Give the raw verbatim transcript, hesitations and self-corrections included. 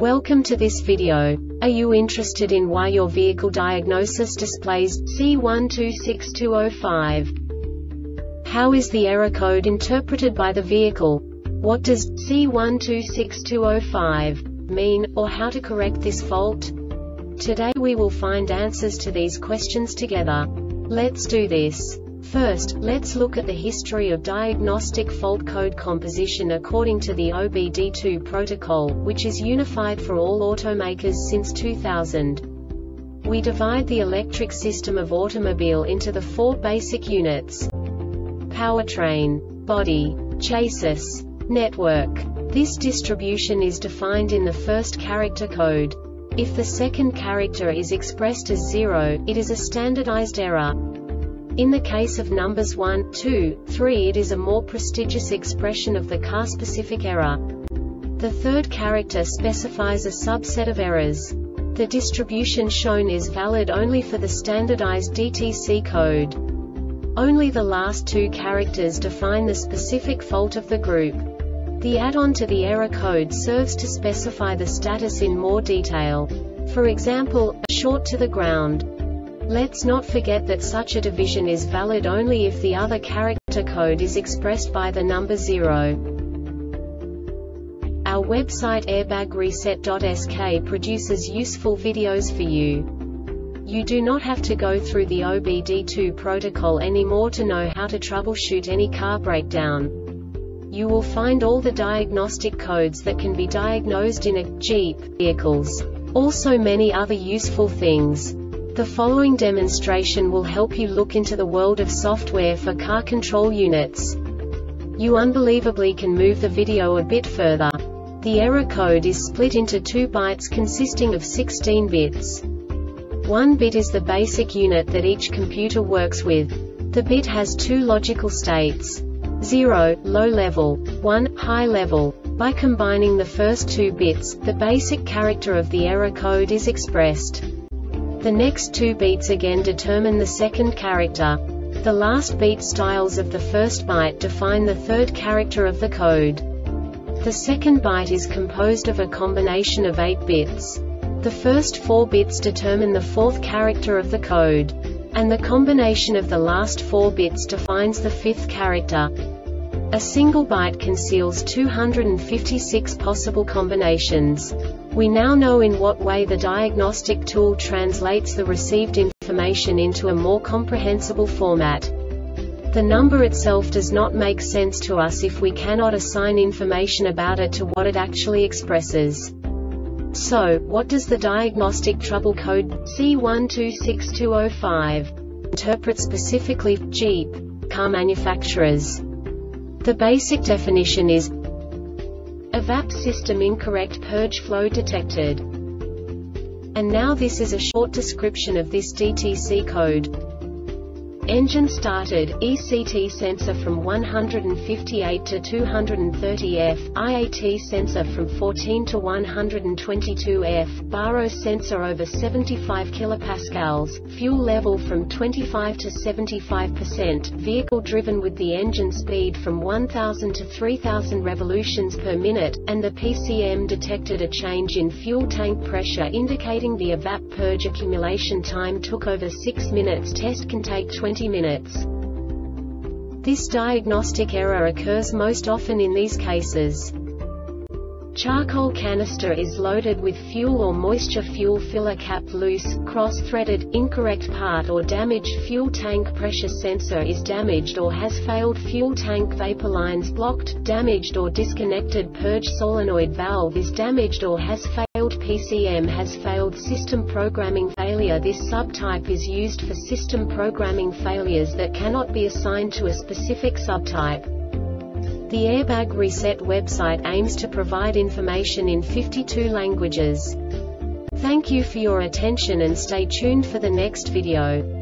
Welcome to this video. Are you interested in why your vehicle diagnosis displays C one two six two zero five? How is the error code interpreted by the vehicle? What does C one two six two zero five mean, or how to correct this fault? Today we will find answers to these questions together. Let's do this. First, let's look at the history of diagnostic fault code composition according to the O B D two protocol, which is unified for all automakers since two thousand. We divide the electric system of automobile into the four basic units: powertrain, body, chassis, network. This distribution is defined in the first character code. If the second character is expressed as zero, it is a standardized error. In the case of numbers one, two, three, it is a more prestigious expression of the car-specific error. The third character specifies a subset of errors. The distribution shown is valid only for the standardized D T C code. Only the last two characters define the specific fault of the group. The add-on to the error code serves to specify the status in more detail. For example, a short to the ground. Let's not forget that such a division is valid only if the other character code is expressed by the number zero. Our website airbag reset dot S K produces useful videos for you. You do not have to go through the O B D two protocol anymore to know how to troubleshoot any car breakdown. You will find all the diagnostic codes that can be diagnosed in a Jeep vehicles. Also many other useful things. The following demonstration will help you look into the world of software for car control units. You unbelievably can move the video a bit further. The error code is split into two bytes consisting of sixteen bits. One bit is the basic unit that each computer works with. The bit has two logical states: zero, low level, one, high level. By combining the first two bits, the basic character of the error code is expressed. The next two beats again determine the second character. The last beat styles of the first byte define the third character of the code. The second byte is composed of a combination of eight bits. The first four bits determine the fourth character of the code. And the combination of the last four bits defines the fifth character. A single byte conceals two hundred fifty-six possible combinations. We now know in what way the diagnostic tool translates the received information into a more comprehensible format. The number itself does not make sense to us if we cannot assign information about it to what it actually expresses. So, what does the diagnostic trouble code C one two six two zero five interpret specifically for Jeep car manufacturers? The basic definition is: a V A P system incorrect purge flow detected. And now this is a short description of this D T C code. Engine started, E C T sensor from one hundred fifty-eight to two hundred thirty F, I A T sensor from fourteen to one hundred twenty-two F, baro sensor over seventy-five kilopascals, fuel level from twenty-five to seventy-five percent, vehicle driven with the engine speed from one thousand to three thousand revolutions per minute, and the P C M detected a change in fuel tank pressure indicating the E V A P purge accumulation time took over six minutes. Test can take twenty minutes. This diagnostic error occurs most often in these cases: charcoal canister is loaded with fuel or moisture, fuel filler cap loose, cross-threaded, incorrect part or damaged, fuel tank pressure sensor is damaged or has failed, fuel tank vapor lines blocked, damaged or disconnected, purge solenoid valve is damaged or has failed, P C M has failed, system programming failure. This subtype is used for system programming failures that cannot be assigned to a specific subtype. The Airbag Reset website aims to provide information in fifty-two languages. Thank you for your attention and stay tuned for the next video.